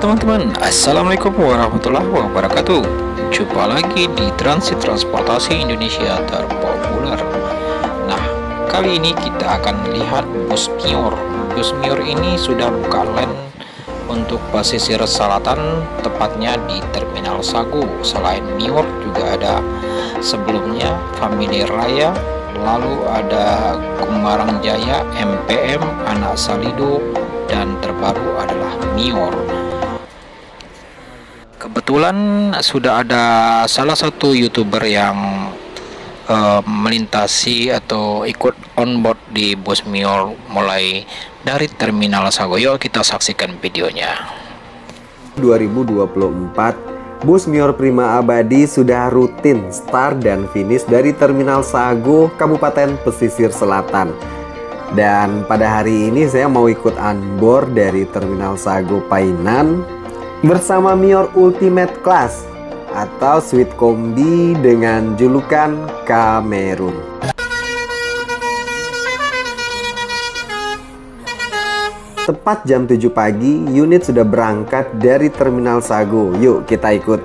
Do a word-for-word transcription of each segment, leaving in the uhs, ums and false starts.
teman-teman, assalamualaikum warahmatullahi wabarakatuh. Jumpa lagi di Transit Transportasi Indonesia terpopuler. Nah, kali ini kita akan melihat bus Mior. Bus Mior ini sudah buka line untuk pesisir selatan, tepatnya di Terminal Sagu. Selain Mior juga ada sebelumnya Family Raya, lalu ada Gumarang Jaya, M P M, Anak Salido, dan terbaru adalah Mior. Kebetulan sudah ada salah satu YouTuber yang uh, melintasi atau ikut on board di bus Mior mulai dari Terminal Sagu. Yuk kita saksikan videonya. dua ribu dua puluh empat, bus Mior Prima Abadi sudah rutin start dan finish dari Terminal Sagu, Kabupaten Pesisir Selatan. Dan pada hari ini saya mau ikut on board dari Terminal Sagu Painan bersama Mior Ultimate Class atau Suite Kombi dengan julukan Kamerun. Tepat jam tujuh pagi, unit sudah berangkat dari Terminal Sagu. Yuk kita ikut.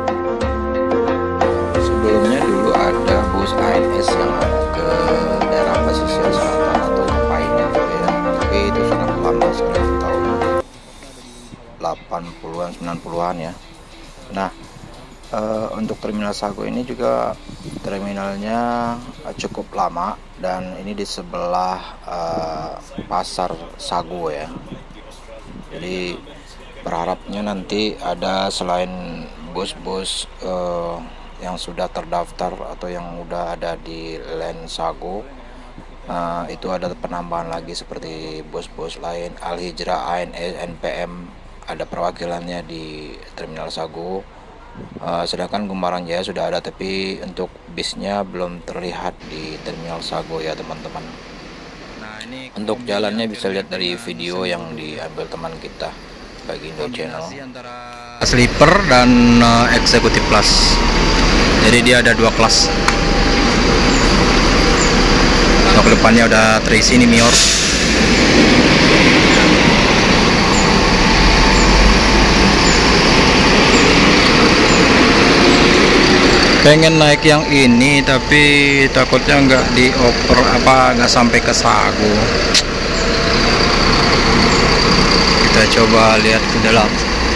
Sebelumnya dulu ada bus A N S yang ada ke daerah pesisir selatan atau Painan ya. Tapi itu sudah lama, sudah tahun delapan puluhan sembilan puluhan ya. Nah, e, untuk Terminal Sagu ini juga terminalnya cukup lama, dan ini di sebelah e, pasar Sagu ya. Jadi berharapnya nanti ada selain bus-bus e, yang sudah terdaftar atau yang udah ada di line Sagu, e, itu ada penambahan lagi seperti bus-bus lain, Al Hijrah, A N S, N P M, ada perwakilannya di Terminal Sagu. Uh, sedangkan Gumarang Jaya sudah ada, tapi untuk bisnya belum terlihat di Terminal Sagu ya teman-teman. Nah, ini untuk jalannya bisa lihat dari video yang diambil teman kita Bagindo Channel. Sleeper dan uh, Executive Plus. Jadi dia ada dua kelas. Untuk depannya udah terisi nih Mior. Pengen naik yang ini tapi takutnya nggak dioper apa nggak sampai ke Sagu. Kita coba lihat ke dalam.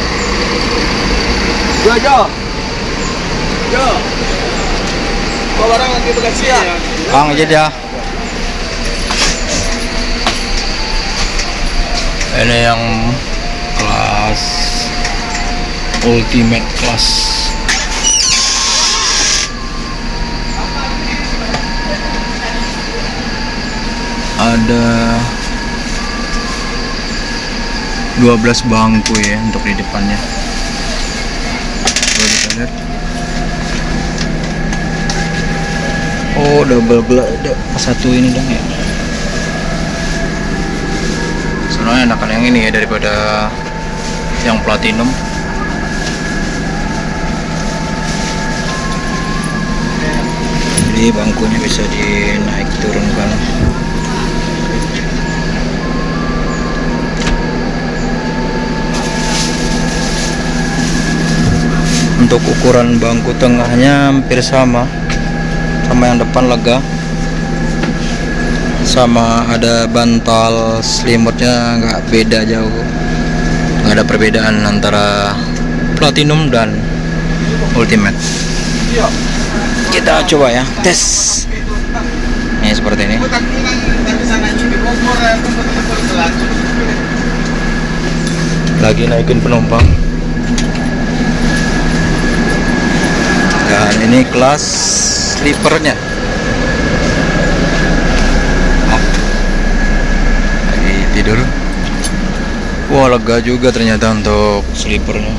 Jo, Jo, Jo, bawa barang nanti Bekasi ya. Bang aja ya. Ini yang kelas Ultimate Class. Ada dua belas bangku ya untuk di depannya. Coba kita lihat. Oh, double ada satu ini dong ya. Sebenarnya enakan yang ini ya daripada yang platinum. Jadi bangkunya bisa dinaik turunkan. Untuk ukuran bangku tengahnya hampir sama sama yang depan, lega, sama ada bantal selimutnya nggak beda jauh, nggak ada perbedaan antara platinum dan ultimate. Kita coba ya tes. Ini seperti ini. Lagi naikin penumpang. Dan ini kelas sleepernya. Oh, lagi tidur. Wah, lega juga ternyata untuk sleepernya.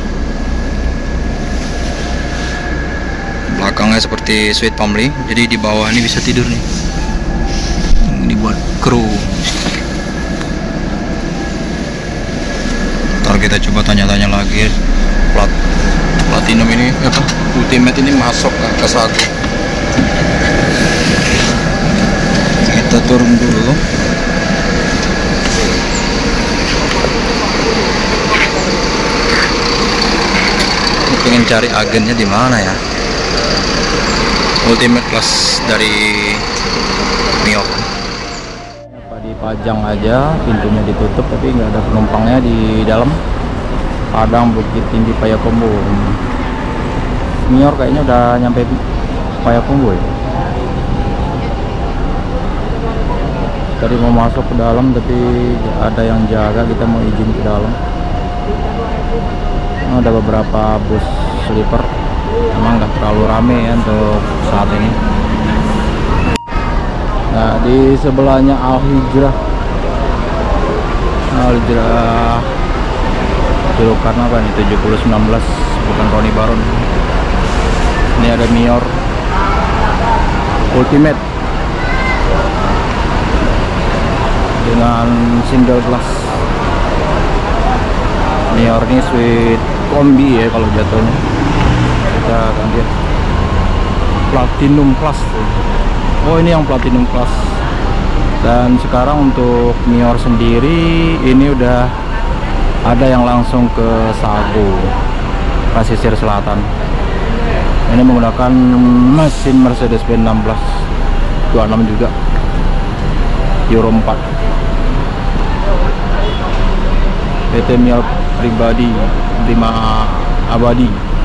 Belakangnya seperti Suite Family, jadi di bawah ini bisa tidur nih. Ini buat kru. Ntar kita coba tanya-tanya lagi plat platinum ini apa ultimate ini masuk ke Sagu. Kita turun dulu. pengen cari agennya di mana ya. Ultimate Class dari Mior. Apa dipajang aja, pintunya ditutup tapi nggak ada penumpangnya di dalam. Padang Bukit Tinggi Payakumbuh. Mior kayaknya udah nyampe Payakumbuh ya. Tadi mau masuk ke dalam tapi ada yang jaga, kita mau izin ke dalam. Ada beberapa bus sleeper, emang nggak terlalu rame ya untuk saat ini. Nah, di sebelahnya Al Hijrah, Al Hijrah julukan apa nih, tujuh puluh sembilan belas, bukan Roni Baron. Ini ada Mior Ultimate dengan single glass. Mior ini suite kombi ya kalau jatuhnya. Kita akan lihat Platinum Class. Oh, ini yang Platinum Class. Dan sekarang untuk Mior sendiri ini udah ada yang langsung ke Sagu, Pasisir Selatan. Ini menggunakan mesin Mercedes-Benz enam belas dua puluh enam juga, Euro empat. P T Mior pribadi lima abadi.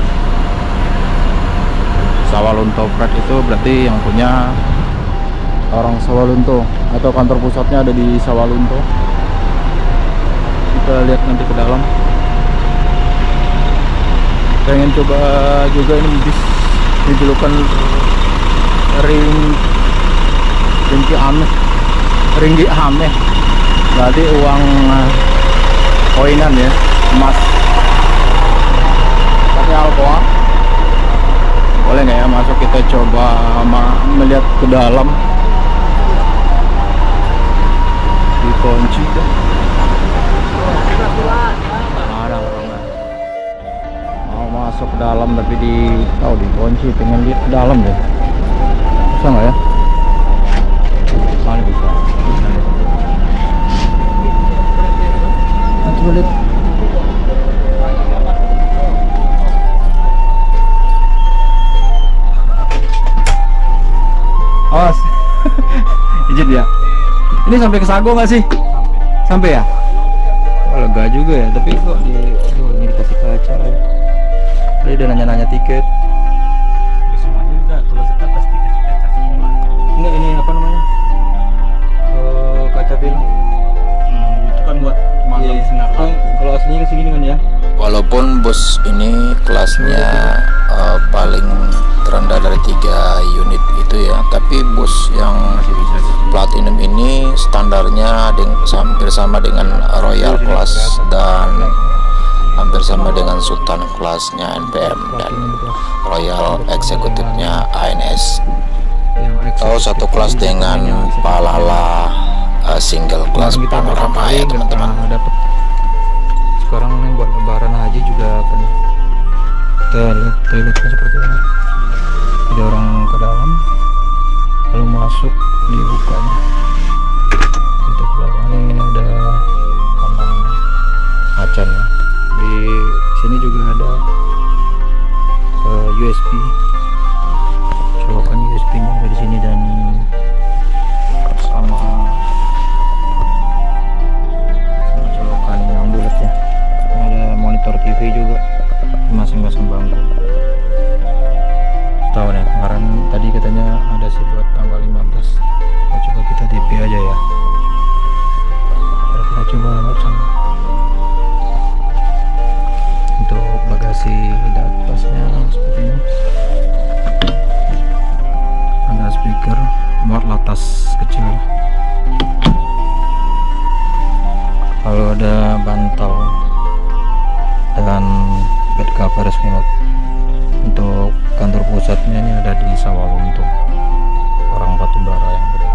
Sawalunto Prat itu berarti yang punya orang Sawalunto, atau kantor pusatnya ada di Sawalunto. Kita lihat nanti ke dalam. Pengen coba juga ini bis dijulukan ring ringgi ameh ringgi ameh berarti uang koinan ya, emas pakai alkohol. Boleh nggak ya masuk, kita coba melihat ke dalam. Dikunci kan, ada orang mau masuk ke dalam tapi di tahu oh, dikunci. Pengen lihat ke dalam deh, bisa nggak ya? Mana bisa? Bisa lihat. Coba lihat. Awas. Izin ya. Ini sampai ke Sago nggak sih? Sampai. Sampai ya? Oh, lega juga ya. Tapi kok di, aduh, ini dikasih kaca lagi. Tadi udah nanya-nanya tiket. Semuanya juga kalau sekat pasti kasih kaca semua. Enggak, ini apa namanya? Uh, kaca film. Hmm, itu kan buat malam Iya. sinar Kan lampu. kalau aslinya ke sini kan ya. Walaupun bus ini kelasnya uh, paling terendah dari tiga unit itu ya, tapi bus yang Platinum ini standarnya deng- hampir sama dengan Royal Class dan hampir sama dengan Sultan Classnya N P M dan Royal Executive-nya A N S. Atau satu kelas dengan Palala uh, single class Kemarin kita berapa panorama kali ya nggak teman-teman. pernah dapet. Sekarang nih buat lebaran haji juga penuh. Kita lihat toiletnya seperti ini. Ada orang ke dalam, lalu masuk dibukanya. Untuk ke belakang ini ada kamar macan ya. Di sini juga ada uh, U S B. Colokan U S B-nya ada di sini dan sama sama colokan yang bulat ya. Ada monitor T V juga di masing-masing bangku. Tahu nih, kemarin tadi katanya ada sih buat tanggal lima belas. Nah, coba kita D P aja ya. Kita coba lewat sana. Untuk bagasi di atasnya seperti ini. Ada speaker muat latas kecil. Lalu ada bantal dan bed cover remote. Untuk kantor pusatnya ini ada di Sawalunto, orang Batubara yang gede.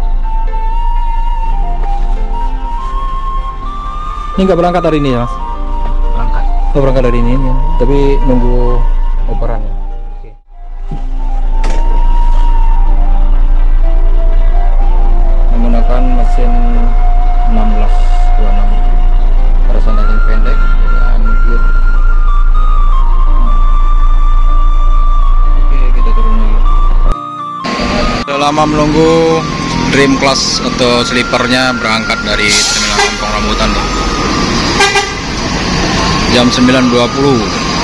Ini nggak berangkat hari ini ya, Mas? Berangkat. Oh, berangkat hari ini, ya. Tapi nunggu operan ya. Oke. Menggunakan mesin enam belas dua puluh enam, personeling pendek dengan gear lama menunggu Dream Class atau sleepernya berangkat dari Terminal Kampung Rambutan tuh. Jam sembilan dua puluh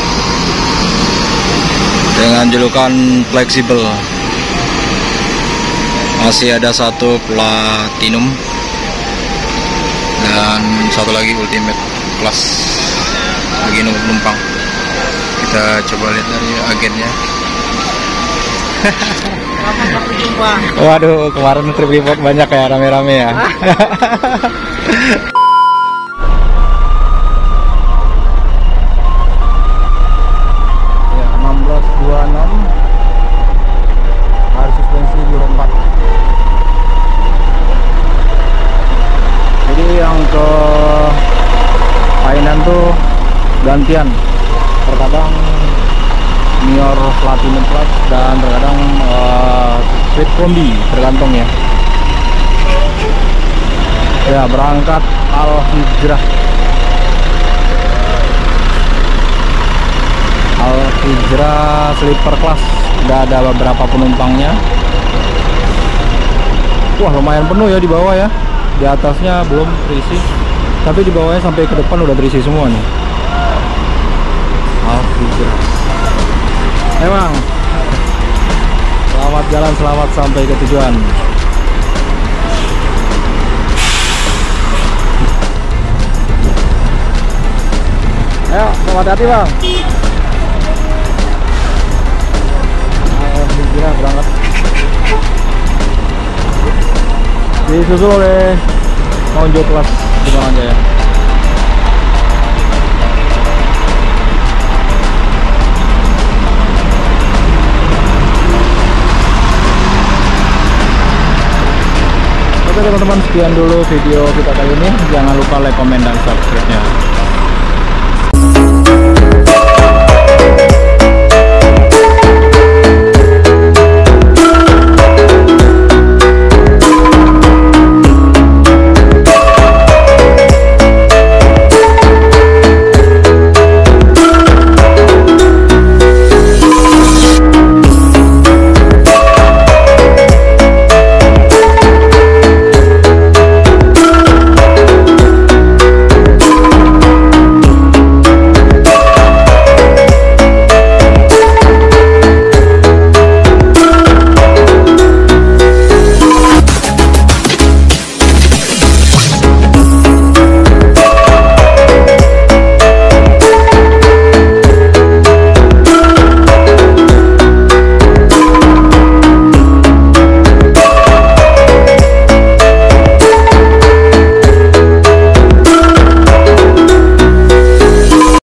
dengan julukan fleksibel. Masih ada satu platinum dan satu lagi ultimate class lagi nunggu penumpang. Kita coba lihat dari agennya. Waduh, kemarin trip report banyak ya, rame-rame ya. Ya, enam belas dua puluh enam harus suspensi Euro empat. Jadi yang ke Painan tuh gantian, terkadang Nior Platinum Plus dan terkadang uh, Sweet Kombi, tergantung ya. Ya, berangkat Al Hijrah. Al Hijrah sleeper class, udah ada beberapa penumpangnya. Wah, lumayan penuh ya di bawah ya. Di atasnya belum terisi, tapi di bawahnya sampai ke depan udah terisi semua nih. Al Hijrah. Emang selamat jalan, selamat sampai ke tujuan. Ayo, selamat hati bang. Alhamdulillah berangkat. Disusul oleh Monjo Plus di Jaya. Oke teman-teman, sekian dulu video kita kali ini. Jangan lupa like, komen, dan subscribe-nya.